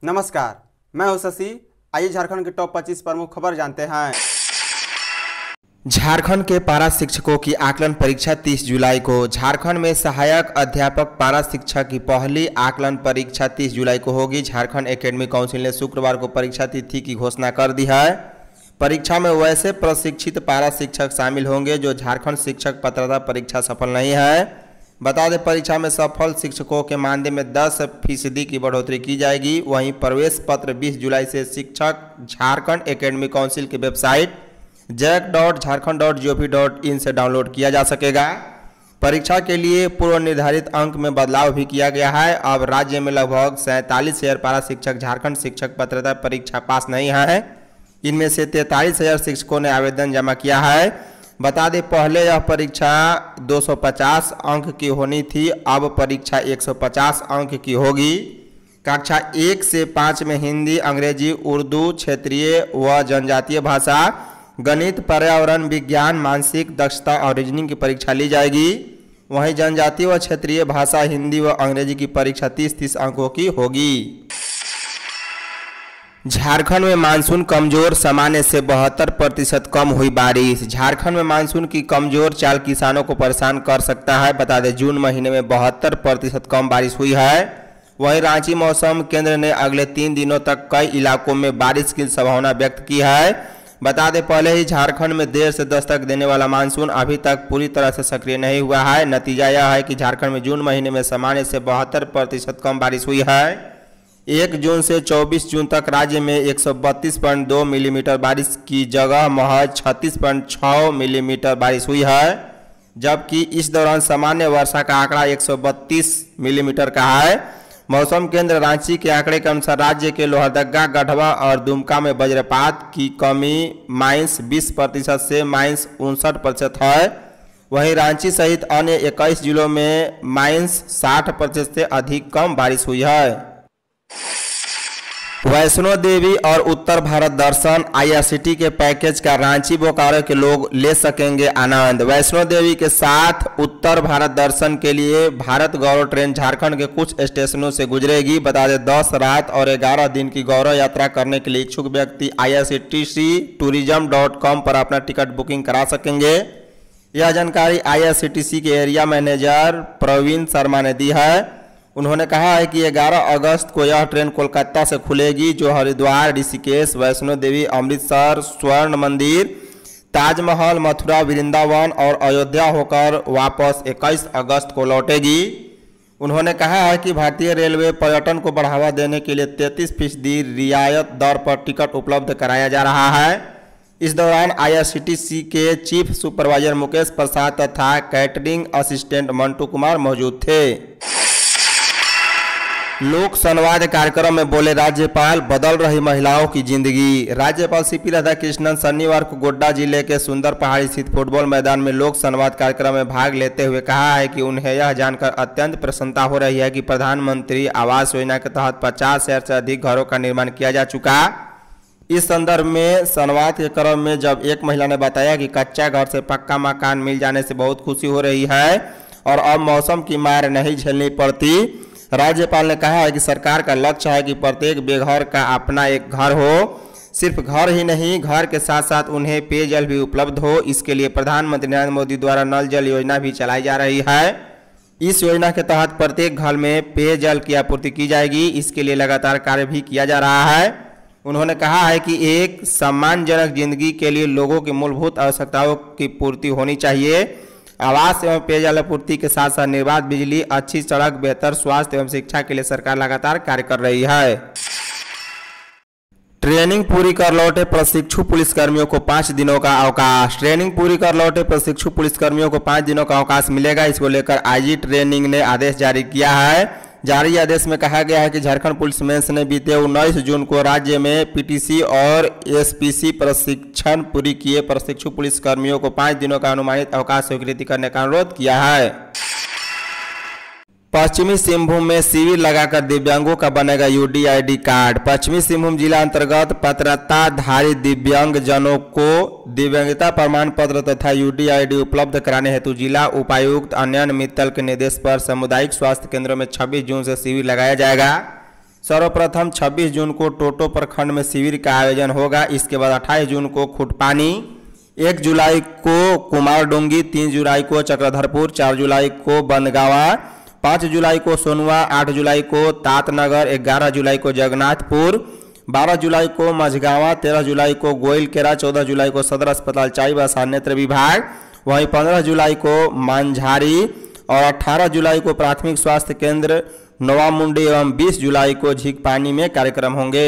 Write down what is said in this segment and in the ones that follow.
नमस्कार, मैं हूं शशि। आइए झारखंड के टॉप 25 प्रमुख खबर जानते हैं। झारखंड के पारा शिक्षकों की आकलन परीक्षा 30 जुलाई को। झारखंड में सहायक अध्यापक पारा शिक्षक की पहली आकलन परीक्षा 30 जुलाई को होगी। झारखंड एकेडमिक काउंसिल ने शुक्रवार को परीक्षा तिथि की घोषणा कर दी है। परीक्षा में वैसे प्रशिक्षित पारा शिक्षक शामिल होंगे जो झारखंड शिक्षक पात्रता परीक्षा सफल नहीं है। बता दें, परीक्षा में सफल शिक्षकों के मानदेय में 10% की बढ़ोतरी की जाएगी। वहीं प्रवेश पत्र 20 जुलाई से शिक्षक झारखंड एकेडमिक काउंसिल की वेबसाइट jac.jharkhand.gov.in से डाउनलोड किया जा सकेगा। परीक्षा के लिए पूर्व निर्धारित अंक में बदलाव भी किया गया है। अब राज्य में लगभग 47,000 पारा शिक्षक झारखंड शिक्षक पात्रता परीक्षा पास नहीं है। इनमें से 43,000 शिक्षकों ने आवेदन जमा किया है। बता दें, पहले यह परीक्षा 250 अंक की होनी थी, अब परीक्षा 150 अंक की होगी। कक्षा 1 से 5 में हिंदी, अंग्रेजी, उर्दू, क्षेत्रीय व जनजातीय भाषा, गणित, पर्यावरण विज्ञान, मानसिक दक्षता और रीजनिंग की परीक्षा ली जाएगी। वहीं जनजातीय व क्षेत्रीय भाषा, हिंदी व अंग्रेजी की परीक्षा 30-30 अंकों की होगी। झारखंड में मानसून कमजोर, सामान्य से 72% कम हुई बारिश। झारखंड में मानसून की कमजोर चाल किसानों को परेशान कर सकता है। बता दें, जून महीने में 72% कम बारिश हुई है। वहीं रांची मौसम केंद्र ने अगले 3 दिनों तक कई इलाकों में बारिश की संभावना व्यक्त की है। बता दें, पहले ही झारखंड में देर से दस्तक देने वाला मानसून अभी तक पूरी तरह से सक्रिय नहीं हुआ है। नतीजा यह है कि झारखंड में जून महीने में सामान्य से 72% कम बारिश हुई है। 1 जून से 24 जून तक राज्य में 132.2 मिलीमीटर बारिश की जगह महज 36.6 मिलीमीटर बारिश हुई है, जबकि इस दौरान सामान्य वर्षा का आंकड़ा 132 मिलीमीटर का है। मौसम केंद्र रांची के आंकड़े के अनुसार राज्य के लोहरदगा, गढ़वा और दुमका में वज्रपात की कमी -20% से -59% है। वहीं रांची सहित अन्य 21 जिलों में -60% से अधिक कम बारिश हुई है। वैष्णो देवी और उत्तर भारत दर्शन IRCTC के पैकेज का रांची बोकारो के लोग ले सकेंगे आनंद। वैष्णो देवी के साथ उत्तर भारत दर्शन के लिए भारत गौरव ट्रेन झारखंड के कुछ स्टेशनों से गुजरेगी। बता दें, 10 रात और 11 दिन की गौरव यात्रा करने के लिए इच्छुक व्यक्ति IRCTC tourism.com पर अपना टिकट बुकिंग करा सकेंगे। यह जानकारी IRCTC के एरिया मैनेजर प्रवीण शर्मा ने दी है। उन्होंने कहा है कि 11 अगस्त को यह ट्रेन कोलकाता से खुलेगी, जो हरिद्वार, ऋषिकेश, वैष्णो देवी, अमृतसर, स्वर्ण मंदिर, ताजमहल, मथुरा, वृंदावन और अयोध्या होकर वापस 21 अगस्त को लौटेगी। उन्होंने कहा है कि भारतीय रेलवे पर्यटन को बढ़ावा देने के लिए 33% रियायत दर पर टिकट उपलब्ध कराया जा रहा है। इस दौरान IRCTC के चीफ सुपरवाइजर मुकेश प्रसाद तथा कैटरिंग असिस्टेंट मंटू कुमार मौजूद थे। लोक संवाद कार्यक्रम में बोले राज्यपाल, बदल रही महिलाओं की जिंदगी। राज्यपाल CP राधाकृष्णन शनिवार को गोड्डा जिले के सुंदर पहाड़ी स्थित फुटबॉल मैदान में लोक संवाद कार्यक्रम में भाग लेते हुए कहा है कि उन्हें यह जानकर अत्यंत प्रसन्नता हो रही है कि प्रधानमंत्री आवास योजना के तहत 50,000 से अधिक घरों का निर्माण किया जा चुका। इस संदर्भ में संवाद के क्रम में जब एक महिला ने बताया कि कच्चा घर से पक्का मकान मिल जाने से बहुत खुशी हो रही है और अब मौसम की मार नहीं झेलनी पड़ती। राज्यपाल ने कहा है कि सरकार का लक्ष्य है कि प्रत्येक बेघर का अपना एक घर हो। सिर्फ घर ही नहीं, घर के साथ साथ उन्हें पेयजल भी उपलब्ध हो। इसके लिए प्रधानमंत्री नरेंद्र मोदी द्वारा नल जल योजना भी चलाई जा रही है। इस योजना के तहत प्रत्येक घर में पेयजल की आपूर्ति की जाएगी। इसके लिए लगातार कार्य भी किया जा रहा है। उन्होंने कहा है कि एक सम्मानजनक जिंदगी के लिए लोगों की मूलभूत आवश्यकताओं की पूर्ति होनी चाहिए। आवास एवं पेयजल आपूर्ति के साथ साथ निर्बाध बिजली, अच्छी सड़क, बेहतर स्वास्थ्य एवं शिक्षा के लिए सरकार लगातार कार्य कर रही है। ट्रेनिंग पूरी कर लौटे प्रशिक्षु पुलिसकर्मियों को 5 दिनों का अवकाश। ट्रेनिंग पूरी कर लौटे प्रशिक्षु पुलिसकर्मियों को 5 दिनों का अवकाश मिलेगा। इसको लेकर IG ट्रेनिंग ने आदेश जारी किया है। जारी आदेश में कहा गया है कि झारखंड पुलिस मेंस ने बीते 19 जून को राज्य में PTC और SPC प्रशिक्षण पूरी किए प्रशिक्षु पुलिसकर्मियों को 5 दिनों का अनुमानित अवकाश स्वीकृति करने का अनुरोध किया है। पश्चिमी सिंहभूम में शिविर लगाकर दिव्यांगों का बनेगा UDID कार्ड। पश्चिमी सिंहभूम जिला अंतर्गत पात्रताधारी दिव्यांग जनों को दिव्यांगता प्रमाण पत्र तथा UDID उपलब्ध कराने हेतु जिला उपायुक्त अन्यन मित्तल के निर्देश पर सामुदायिक स्वास्थ्य केंद्रों में 26 जून से शिविर लगाया जाएगा। सर्वप्रथम 26 जून को टोटो प्रखंड में शिविर का आयोजन होगा। इसके बाद 28 जून को खुटपानी, 1 जुलाई को कुमारडुंगी, 3 जुलाई को चक्रधरपुर, 4 जुलाई को बंदगावा, 5 जुलाई को सोनुआ, 8 जुलाई को तातनगर, 11 जुलाई को जगन्नाथपुर, 12 जुलाई को मझगावा, 13 जुलाई को गोइलकेरा, 14 जुलाई को सदर अस्पताल चाईबासा नेत्र विभाग, वहीं 15 जुलाई को मांझारी और 18 जुलाई को प्राथमिक स्वास्थ्य केंद्र नवामुंडी एवं 20 जुलाई को झींकपानी में कार्यक्रम होंगे।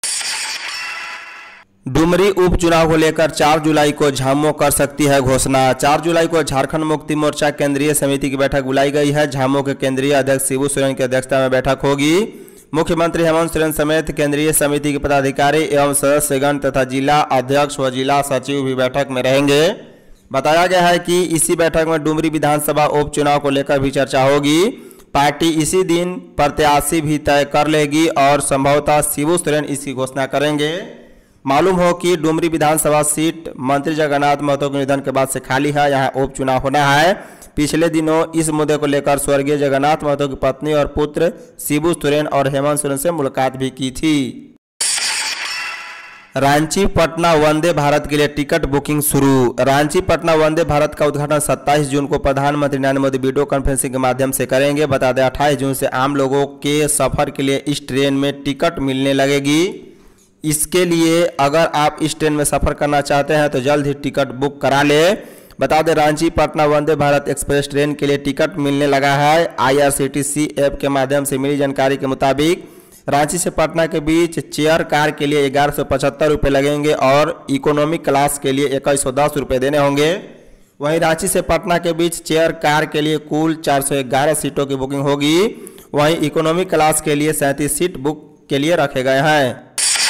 डुमरी उपचुनाव को लेकर 4 जुलाई को झामुमो कर सकती है घोषणा। 4 जुलाई को झारखंड मुक्ति मोर्चा केंद्रीय समिति की बैठक बुलाई गई है। झामुमो के केंद्रीय अध्यक्ष शिबू सोरेन की अध्यक्षता में बैठक होगी। मुख्यमंत्री हेमंत सोरेन समेत केंद्रीय समिति के पदाधिकारी एवं सदस्यगण तथा जिला अध्यक्ष व जिला सचिव भी बैठक में रहेंगे। बताया गया है कि इसी बैठक में डुमरी विधानसभा उपचुनाव को लेकर भी चर्चा होगी। पार्टी इसी दिन प्रत्याशी भी तय कर लेगी और संभवतः शिबू सोरेन इसकी घोषणा करेंगे। मालूम हो कि डुमरी विधानसभा सीट मंत्री जगन्नाथ महतो के निधन के बाद से खाली है। यहाँ उपचुनाव होना है। पिछले दिनों इस मुद्दे को लेकर स्वर्गीय जगन्नाथ महतो की पत्नी और पुत्र शिबू सोरेन और हेमंत सोरेन से मुलाकात भी की थी। रांची पटना वंदे भारत के लिए टिकट बुकिंग शुरू। रांची पटना वंदे भारत का उद्घाटन 27 जून को प्रधानमंत्री नरेंद्र मोदी वीडियो कॉन्फ्रेंसिंग के माध्यम से करेंगे। बता दें 28 जून से आम लोगों के सफर के लिए इस ट्रेन में टिकट मिलने लगेगी। इसके लिए अगर आप इस ट्रेन में सफर करना चाहते हैं तो जल्द ही टिकट बुक करा ले। बता दें रांची पटना वंदे भारत एक्सप्रेस ट्रेन के लिए टिकट मिलने लगा है। IRCTC ऐप के माध्यम से मिली जानकारी के मुताबिक रांची से पटना के बीच चेयर कार के लिए 1175 रुपये लगेंगे और इकोनॉमिक क्लास के लिए 2110 रुपये देने होंगे। वहीं रांची से पटना के बीच चेयर कार के लिए कुल 411 सीटों की बुकिंग होगी। वहीं इकोनॉमिक क्लास के लिए 37 सीट बुक के लिए रखे गए हैं।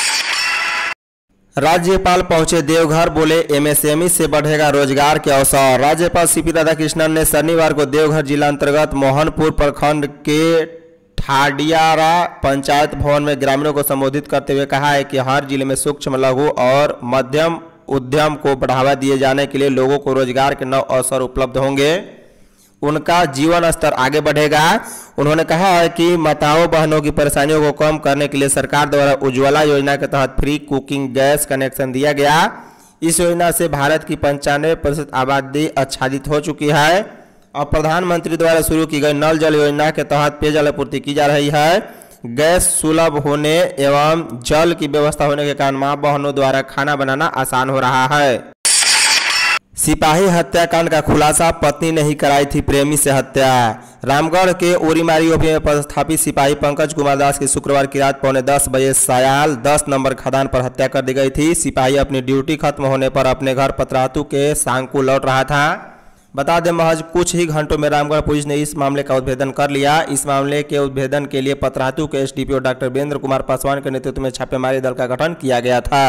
राज्यपाल पहुंचे देवघर, बोले MSME से बढ़ेगा रोजगार के अवसर। राज्यपाल CP राधाकृष्णन ने शनिवार को देवघर जिला अंतर्गत मोहनपुर प्रखंड के ठाडियारा पंचायत भवन में ग्रामीणों को संबोधित करते हुए कहा है कि हर जिले में सूक्ष्म, लघु और मध्यम उद्यम को बढ़ावा दिए जाने के लिए लोगों को रोजगार के नव अवसर उपलब्ध होंगे, उनका जीवन स्तर आगे बढ़ेगा। उन्होंने कहा है कि माताओं बहनों की परेशानियों को कम करने के लिए सरकार द्वारा उज्ज्वला योजना के तहत फ्री कुकिंग गैस कनेक्शन दिया गया। इस योजना से भारत की 95% आबादी आच्छादित हो चुकी है और प्रधानमंत्री द्वारा शुरू की गई नल जल योजना के तहत पेयजल आपूर्ति की जा रही है। गैस सुलभ होने एवं जल की व्यवस्था होने के कारण मां बहनों द्वारा खाना बनाना आसान हो रहा है। सिपाही हत्याकांड का खुलासा, पत्नी ने ही कराई थी प्रेमी से हत्या। रामगढ़ के ओरीमारी ओपी में पदस्थापित सिपाही पंकज कुमार दास की शुक्रवार की रात 9:45 बजे सायाल 10 नंबर खदान पर हत्या कर दी गई थी। सिपाही अपनी ड्यूटी खत्म होने पर अपने घर पतरातू के सांकू लौट रहा था। बता दें महज कुछ ही घंटों में रामगढ़ पुलिस ने इस मामले का उद्भेदन कर लिया। इस मामले के उद्भेदन के लिए पतरातू के SDPO डॉक्टर वीरेंद्र कुमार पासवान के नेतृत्व में छापेमारी दल का गठन किया गया था।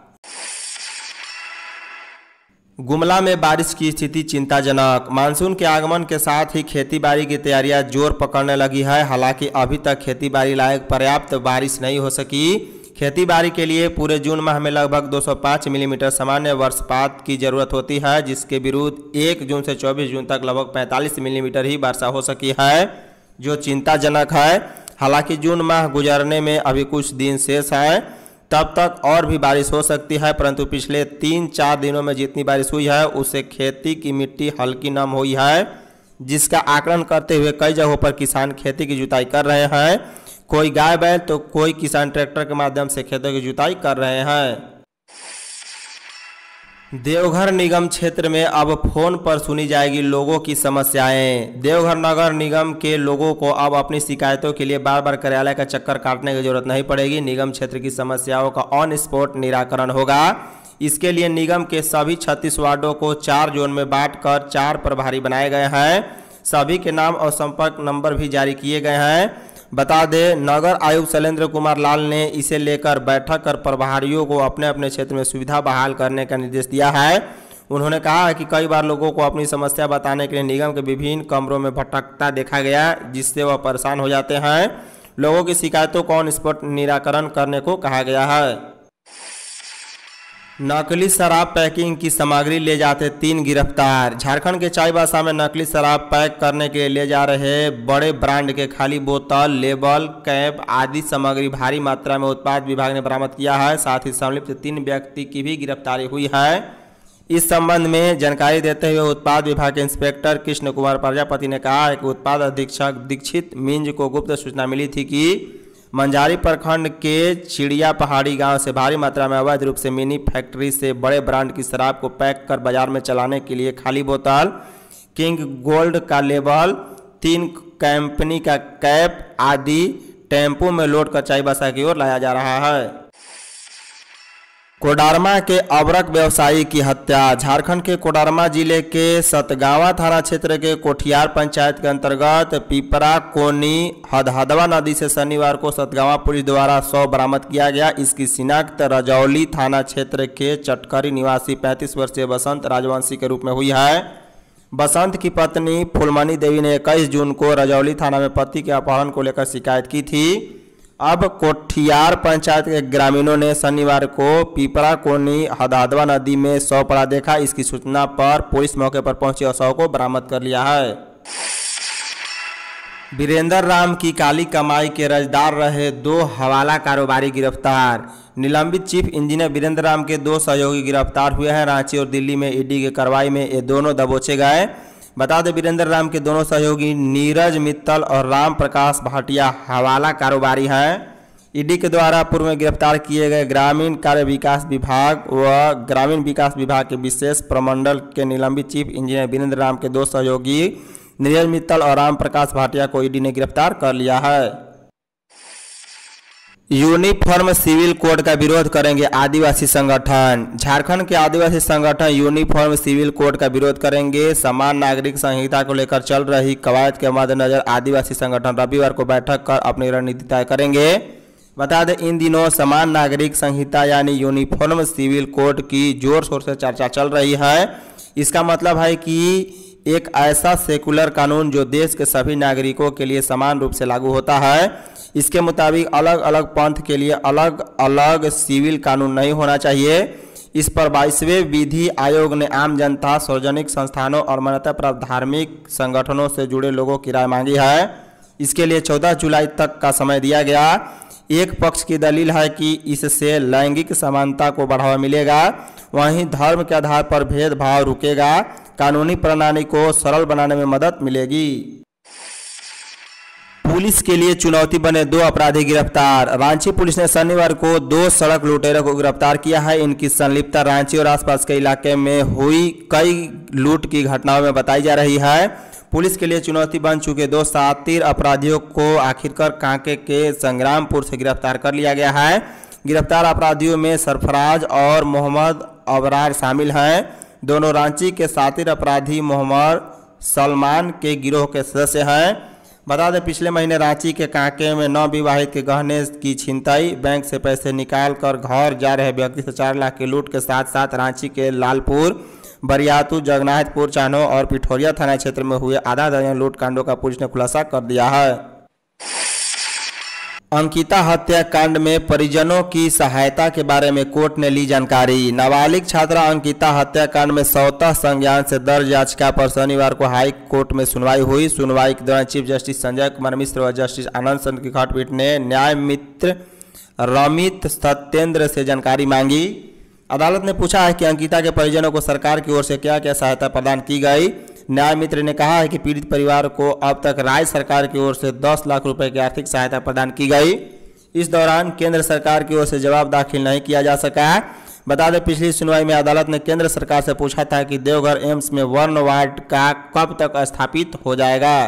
गुमला में बारिश की स्थिति चिंताजनक। मानसून के आगमन के साथ ही खेतीबाड़ी की तैयारियां जोर पकड़ने लगी है। हालांकि अभी तक खेतीबाड़ी लायक पर्याप्त बारिश नहीं हो सकी। खेतीबाड़ी के लिए पूरे जून माह में लगभग 205 मिलीमीटर सामान्य वर्षपात की जरूरत होती है, जिसके विरुद्ध 1 जून से 24 जून तक लगभग 45 मिलीमीटर ही वर्षा हो सकी है, जो चिंताजनक है। हालांकि जून माह गुजरने में अभी कुछ दिन शेष है, तब तक और भी बारिश हो सकती है, परंतु पिछले 3-4 दिनों में जितनी बारिश हुई है उससे खेती की मिट्टी हल्की नम हुई है, जिसका आकलन करते हुए कई जगहों पर किसान खेती की जुताई कर रहे हैं। कोई गाय बैल तो कोई किसान ट्रैक्टर के माध्यम से खेतों की जुताई कर रहे हैं। देवघर निगम क्षेत्र में अब फोन पर सुनी जाएगी लोगों की समस्याएं। देवघर नगर निगम के लोगों को अब अपनी शिकायतों के लिए बार बार कार्यालय का चक्कर काटने की जरूरत नहीं पड़ेगी। निगम क्षेत्र की समस्याओं का ऑन स्पॉट निराकरण होगा। इसके लिए निगम के सभी 36 वार्डों को 4 जोन में बांटकर 4 प्रभारी बनाए गए हैं। सभी के नाम और संपर्क नंबर भी जारी किए गए हैं। बता दें नगर आयुक्त शैलेंद्र कुमार लाल ने इसे लेकर बैठक कर प्रभारियों को अपने अपने क्षेत्र में सुविधा बहाल करने का निर्देश दिया है। उन्होंने कहा है कि कई बार लोगों को अपनी समस्या बताने के लिए निगम के विभिन्न कमरों में भटकता देखा गया, जिससे वह परेशान हो जाते हैं। लोगों की शिकायतों को ऑन स्पॉट निराकरण करने को कहा गया है। नकली शराब पैकिंग की सामग्री ले जाते 3 गिरफ्तार। झारखंड के चाईबासा में नकली शराब पैक करने के लिए ले जा रहे बड़े ब्रांड के खाली बोतल, लेबल, कैप आदि सामग्री भारी मात्रा में उत्पाद विभाग ने बरामद किया है। साथ ही संलिप्त 3 व्यक्ति की भी गिरफ्तारी हुई है। इस संबंध में जानकारी देते हुए उत्पाद विभाग के इंस्पेक्टर कृष्ण कुमार प्रजापति ने कहा है कि उत्पाद अधीक्षक दीक्षित मिंज को गुप्त सूचना मिली थी कि मंझारी प्रखंड के चिड़िया पहाड़ी गांव से भारी मात्रा में अवैध रूप से मिनी फैक्ट्री से बड़े ब्रांड की शराब को पैक कर बाजार में चलाने के लिए खाली बोतल, किंग गोल्ड का लेबल, 3 कंपनी का कैप आदि टेम्पो में लोड कर चाईबासा की ओर लाया जा रहा है। कोडरमा के अबरक व्यवसायी की हत्या। झारखंड के कोडरमा जिले के सतगावा थाना क्षेत्र के कोठियार पंचायत के अंतर्गत पिपरा कोनी हदहदवा नदी से शनिवार को सतगावा पुलिस द्वारा 100 बरामद किया गया। इसकी शिनाख्त रजौली थाना क्षेत्र के चटकरी निवासी 35 वर्षीय बसंत राजवंशी के रूप में हुई है। बसंत की पत्नी फुलमणि देवी ने 21 जून को रजौली थाना में पति के अपहरण को लेकर शिकायत की थी। अब कोठियार पंचायत के ग्रामीणों ने शनिवार को पिपरा कोनी हदहदवा नदी में शव पड़ा देखा। इसकी सूचना पर पुलिस मौके पर पहुंची और शव को बरामद कर लिया है। वीरेंद्र राम की काली कमाई के रजदार रहे 2 हवाला कारोबारी गिरफ्तार। निलंबित चीफ इंजीनियर वीरेंद्र राम के 2 सहयोगी गिरफ्तार हुए हैं। रांची और दिल्ली में ईडी की कार्रवाई में ये दोनों दबोचे गए। बता दें, वीरेंद्र राम के दोनों सहयोगी नीरज मित्तल और राम प्रकाश भाटिया हवाला कारोबारी हैं। ईडी के द्वारा पूर्व में गिरफ्तार किए गए ग्रामीण कार्य विकास विभाग व ग्रामीण विकास विभाग के विशेष प्रमंडल के निलंबित चीफ इंजीनियर वीरेंद्र राम के 2 सहयोगी नीरज मित्तल और राम प्रकाश भाटिया को ईडी ने गिरफ्तार कर लिया है। यूनिफॉर्म सिविल कोड का विरोध करेंगे आदिवासी संगठन। झारखंड के आदिवासी संगठन यूनिफॉर्म सिविल कोड का विरोध करेंगे। समान नागरिक संहिता को लेकर चल रही कवायद के मद्देनजर आदिवासी संगठन रविवार को बैठक कर अपनी रणनीति तय करेंगे। बता दें, इन दिनों समान नागरिक संहिता यानी यूनिफॉर्म सिविल कोड की जोर शोर से चर्चा चल रही है। इसका मतलब है कि एक ऐसा सेकुलर कानून जो देश के सभी नागरिकों के लिए समान रूप से लागू होता है। इसके मुताबिक अलग अलग पंथ के लिए अलग अलग सिविल कानून नहीं होना चाहिए। इस पर 22वें विधि आयोग ने आम जनता, सार्वजनिक संस्थानों और मान्यता प्राप्त धार्मिक संगठनों से जुड़े लोगों की राय मांगी है। इसके लिए 14 जुलाई तक का समय दिया गया। एक पक्ष की दलील है कि इससे लैंगिक समानता को बढ़ावा मिलेगा, वहीं धर्म के आधार पर भेदभाव रुकेगा, कानूनी प्रणाली को सरल बनाने में मदद मिलेगी। पुलिस के लिए चुनौती बने 2 अपराधी गिरफ्तार। रांची पुलिस ने शनिवार को 2 सड़क लुटेरों को गिरफ्तार किया है। इनकी संलिप्तता रांची और आसपास के इलाके में हुई कई लूट की घटनाओं में बताई जा रही है। पुलिस के लिए चुनौती बन चुके 2 शातिर अपराधियों को आखिरकार कांके के संग्रामपुर से गिरफ्तार कर लिया गया है। गिरफ्तार अपराधियों में सरफराज और मोहम्मद अबरार शामिल हैं। दोनों रांची के शातिर अपराधी मोहम्मद सलमान के गिरोह के सदस्य हैं। बता दें, पिछले महीने रांची के कांके में नवविवाहित के गहने की छिनताई, बैंक से पैसे निकाल कर घर जा रहे व्यक्ति से 4 लाख की लूट के साथ साथ रांची के लालपुर, बरियातू, जगन्नाथपुर, चानो और पिठोरिया थाना क्षेत्र में हुए आधा दर्जन लूट कांडों का पुलिस ने खुलासा कर दिया है। अंकिता हत्याकांड में परिजनों की सहायता के बारे में कोर्ट ने ली जानकारी। नाबालिग छात्रा अंकिता हत्याकांड में स्वतः संज्ञान से दर्ज याचिका पर शनिवार को हाई कोर्ट में सुनवाई हुई। सुनवाई के दौरान चीफ जस्टिस संजय कुमार मिश्र व जस्टिस आनंद चंद्र की खंडपीठ ने न्याय मित्र रमित सत्येंद्र से जानकारी मांगी। अदालत ने पूछा है कि अंकिता के परिजनों को सरकार की ओर से क्या क्या सहायता प्रदान की गई। न्याय मित्र ने कहा है कि पीड़ित परिवार को अब तक राज्य सरकार की ओर से 10 लाख रुपए की आर्थिक सहायता प्रदान की गई। इस दौरान केंद्र सरकार की ओर से जवाब दाखिल नहीं किया जा सका। बता दें, पिछली सुनवाई में अदालत ने केंद्र सरकार से पूछा था कि देवघर एम्स में वर्ण वार्ड का कब तक स्थापित हो जाएगा।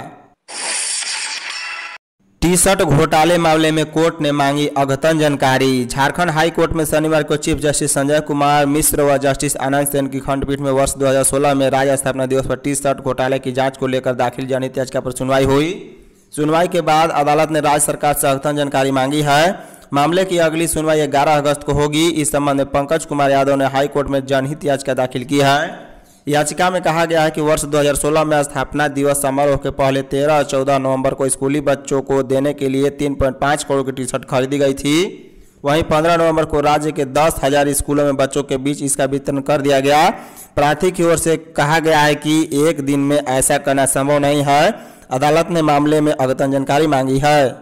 टी-शर्ट घोटाले मामले में कोर्ट ने मांगी अद्यतन जानकारी। झारखंड हाई कोर्ट में शनिवार को चीफ जस्टिस संजय कुमार मिश्र व जस्टिस आनंद सेन की खंडपीठ में वर्ष 2016 में राज्य स्थापना दिवस पर टी-शर्ट घोटाले की जांच को लेकर दाखिल जनहित याचिका पर सुनवाई हुई। सुनवाई के बाद अदालत ने राज्य सरकार से अद्यतन जानकारी मांगी है। मामले की अगली सुनवाई 11 अगस्त को होगी। इस संबंध में पंकज कुमार यादव ने हाई कोर्ट में जनहित याचिका दाखिल की है। याचिका में कहा गया है कि वर्ष 2016 में स्थापना दिवस समारोह के पहले 13 और 14 नवंबर को स्कूली बच्चों को देने के लिए 3.5 करोड़ की टी शर्ट खरीदी गई थी। वहीं 15 नवंबर को राज्य के 10,000 स्कूलों में बच्चों के बीच इसका वितरण कर दिया गया। प्रार्थी की ओर से कहा गया है कि एक दिन में ऐसा करना संभव नहीं है। अदालत ने मामले में अद्यतन जानकारी मांगी है।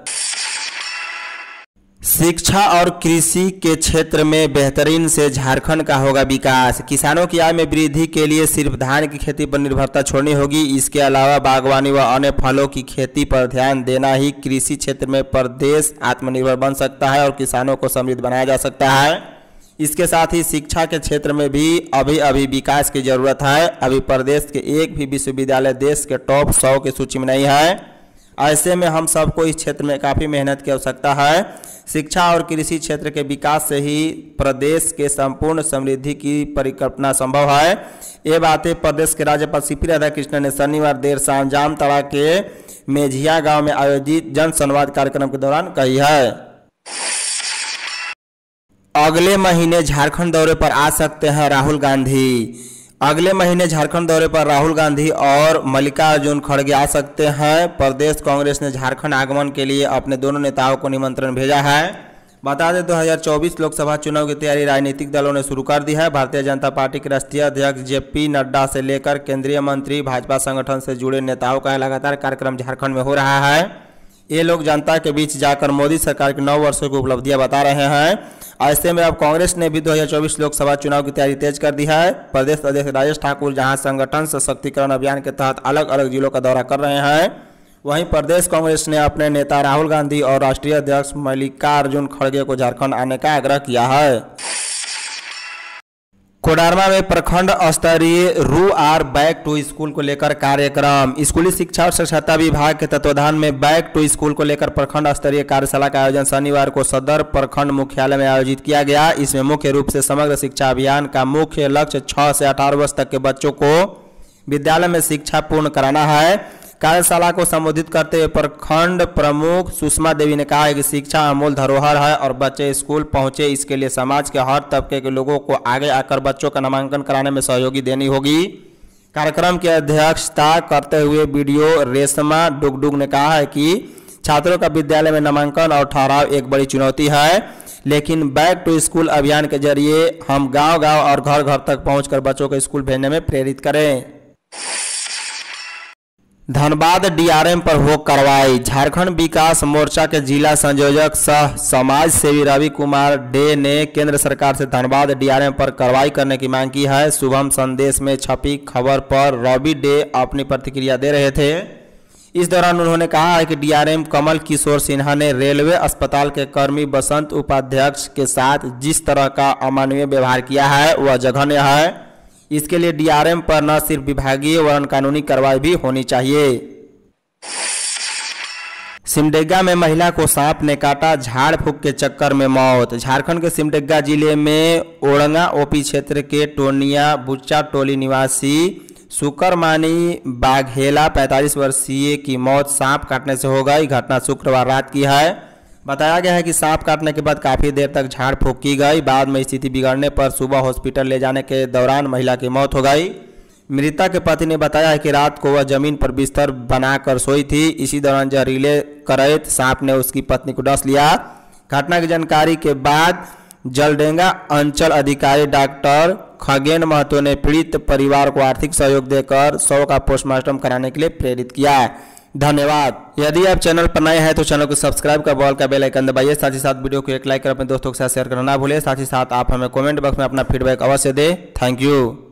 शिक्षा और कृषि के क्षेत्र में बेहतरीन से झारखंड का होगा विकास। किसानों की आय में वृद्धि के लिए सिर्फ धान की खेती पर निर्भरता छोड़नी होगी। इसके अलावा बागवानी व अन्य फलों की खेती पर ध्यान देना ही कृषि क्षेत्र में प्रदेश आत्मनिर्भर बन सकता है और किसानों को समृद्ध बनाया जा सकता है। इसके साथ ही शिक्षा के क्षेत्र में भी अभी विकास की जरूरत है। अभी प्रदेश के एक भी विश्वविद्यालय देश के टॉप 100 की सूची में नहीं है। ऐसे में हम सबको इस क्षेत्र में काफ़ी मेहनत की आवश्यकता है। शिक्षा और कृषि क्षेत्र के विकास से ही प्रदेश के संपूर्ण समृद्धि की परिकल्पना संभव है। ये बातें प्रदेश के राज्यपाल सीपी राधाकृष्णन ने शनिवार देर शाम जामताड़ा के मेझिया गांव में आयोजित जन संवाद कार्यक्रम के दौरान कही है। अगले महीने झारखंड दौरे पर आ सकते हैं राहुल गांधी। अगले महीने झारखंड दौरे पर राहुल गांधी और मल्लिकार्जुन खड़गे आ सकते हैं। प्रदेश कांग्रेस ने झारखंड आगमन के लिए अपने दोनों नेताओं को निमंत्रण भेजा है। बता दें 2024 लोकसभा चुनाव की तैयारी राजनीतिक दलों ने शुरू कर दी है। भारतीय जनता पार्टी के राष्ट्रीय अध्यक्ष जेपी नड्डा से लेकर केंद्रीय मंत्री, भाजपा संगठन से जुड़े नेताओं का लगातार कार्यक्रम झारखंड में हो रहा है। ये लोग जनता के बीच जाकर मोदी सरकार के 9 वर्षों की उपलब्धियां बता रहे हैं। ऐसे में अब कांग्रेस ने भी 2024 लोकसभा चुनाव की तैयारी तेज कर दी है। प्रदेश अध्यक्ष राजेश ठाकुर जहां संगठन सशक्तिकरण अभियान के तहत अलग अलग जिलों का दौरा कर रहे हैं, वहीं प्रदेश कांग्रेस ने अपने नेता राहुल गांधी और राष्ट्रीय अध्यक्ष मल्लिकार्जुन खड़गे को झारखंड आने का आग्रह किया है। कोडरमा में प्रखंड स्तरीय रू आर बैक टू स्कूल को लेकर कार्यक्रम। स्कूली शिक्षा और साक्षरता विभाग के तत्वाधान में बैक टू स्कूल को लेकर प्रखंड स्तरीय कार्यशाला का आयोजन शनिवार को सदर प्रखंड मुख्यालय में आयोजित किया गया। इसमें मुख्य रूप से समग्र शिक्षा अभियान का मुख्य लक्ष्य 6 से 18 वर्ष तक के बच्चों को विद्यालय में शिक्षा पूर्ण कराना है। कार्यशाला को संबोधित करते हुए प्रखंड प्रमुख सुषमा देवी ने कहा है कि शिक्षा अमूल धरोहर है और बच्चे स्कूल पहुंचे इसके लिए समाज के हर तबके के लोगों को आगे आकर बच्चों का नामांकन कराने में सहयोगी देनी होगी। कार्यक्रम की अध्यक्षता करते हुए बीडीओ रेशमा डुगडुग ने कहा है कि छात्रों का विद्यालय में नामांकन और ठहराव एक बड़ी चुनौती है, लेकिन बैक टू स्कूल अभियान के जरिए हम गाँव-गाँव और घर-घर तक पहुँचकर बच्चों को स्कूल भेजने में प्रेरित करें। धनबाद डीआरएम पर हो कार्रवाई। झारखंड विकास मोर्चा के जिला संयोजक सह समाज सेवी रवि कुमार डे ने केंद्र सरकार से धनबाद डीआरएम पर कार्रवाई करने की मांग की है। शुभम संदेश में छपी खबर पर रवि डे अपनी प्रतिक्रिया दे रहे थे। इस दौरान उन्होंने कहा है कि डीआरएम कमल किशोर सिन्हा ने रेलवे अस्पताल के कर्मी बसंत उपाध्यक्ष के साथ जिस तरह का अमानवीय व्यवहार किया है वह जघन्य है। इसके लिए डीआरएम पर न सिर्फ विभागीय वरन कानूनी कार्रवाई भी होनी चाहिए। सिमडेगा में महिला को सांप ने काटा, झाड़ फूक के चक्कर में मौत। झारखंड के सिमडेगा जिले में ओड़ंगा ओपी क्षेत्र के टोनिया बुच्चा टोली निवासी सुकरमानी बाघेला 45 वर्षीय की मौत सांप काटने से हो गई। घटना शुक्रवार रात की है। बताया गया है कि सांप काटने के बाद काफ़ी देर तक झाड़ फूक की गई। बाद में स्थिति बिगड़ने पर सुबह हॉस्पिटल ले जाने के दौरान महिला की मौत हो गई। मृतक के पति ने बताया है कि रात को वह जमीन पर बिस्तर बनाकर सोई थी। इसी दौरान जहरीले करैत सांप ने उसकी पत्नी को डस लिया। घटना की जानकारी के बाद जलडेंगा अंचल अधिकारी डॉक्टर खगेन महतो ने पीड़ित परिवार को आर्थिक सहयोग देकर शव का पोस्टमार्टम कराने के लिए प्रेरित किया। धन्यवाद। यदि आप चैनल पर नए हैं तो चैनल को सब्सक्राइब कर बॉल का बेल आइकन दबाइए। साथ ही साथ वीडियो को एक लाइक कर अपने दोस्तों के साथ शेयर करना ना भूलें। साथ ही साथ आप हमें कमेंट बॉक्स में अपना फीडबैक अवश्य दें। Thank you.